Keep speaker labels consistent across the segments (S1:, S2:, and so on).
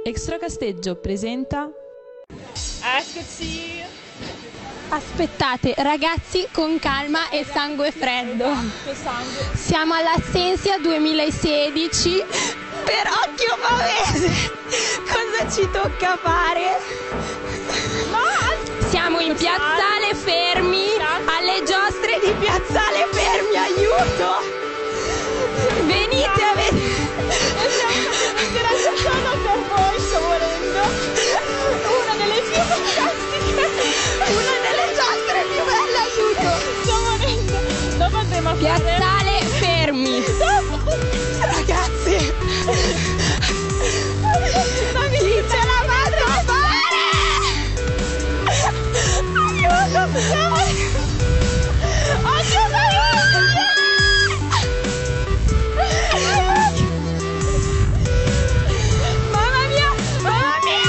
S1: Extra Casteggio presenta.
S2: Eccoci!
S3: Aspettate, ragazzi, con calma e sangue freddo.
S2: Sangue.
S3: Siamo all'Assensia 2016. Per occhio pavese, cosa ci tocca fare? Siamo in Piazzale Fermi, alle giostre di Piazzale Fermi, aiuto! Venite a vedere!
S2: Sono per voi, sto morendo! Una delle più fantastiche!
S3: Una delle giostre più belle, aiuto!
S2: Sto morendo! Dopo andremo a fare...
S3: Piazzale Fermi!
S2: Ragazzi!
S3: Ma mi ce la vado a fare!
S2: Aiuto! Oddio,
S3: Mamma mia! Mamma mia!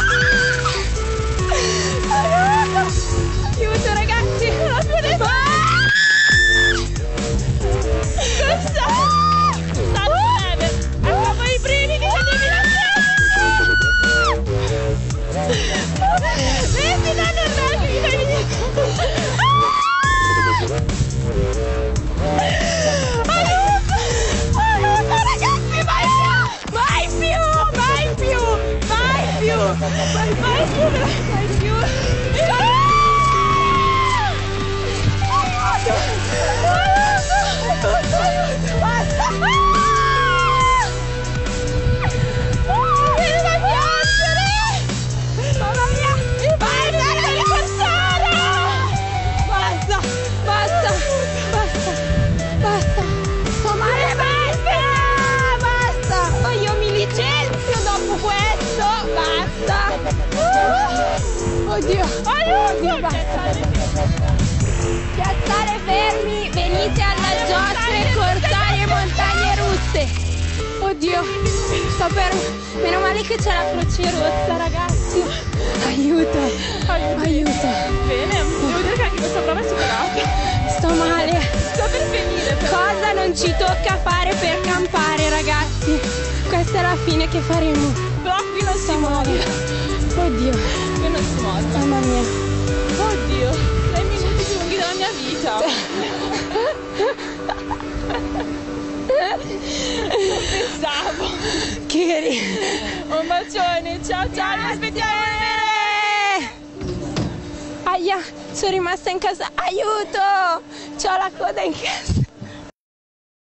S3: Aiuto, ragazzi!
S2: non ho più le State bene! Abbiamo i brividi che mi danno il aiuto, ragazzi, mai più! Vieni da piangere!
S3: Mamma mia! Basta, sto male, basta! Poi io mi licenzio dopo questo, basta! Oddio, basta! Piazzale Fermi, venite alla giostre, cortare montagne russe! Oddio, meno male che c'è la Croce Rossa, ragazzi! Aiuto!
S2: Bene, devo dire che anche questa prova è superata.
S3: Sto male!
S2: Sto per finire, però.
S3: Cosa non ci tocca fare per campare, ragazzi? Questa è la fine che faremo.
S2: Però qui non si muove.
S3: Oddio,
S2: Qui non si muove.
S3: mamma mia.
S2: Oddio, 6 minuti più lunghi della mia vita. Non pensavo.
S3: Che
S2: Un bacione, ciao, vi aspettiamo.
S3: Aia, sono rimasta in casa. Aiuto! C'ho la coda in casa.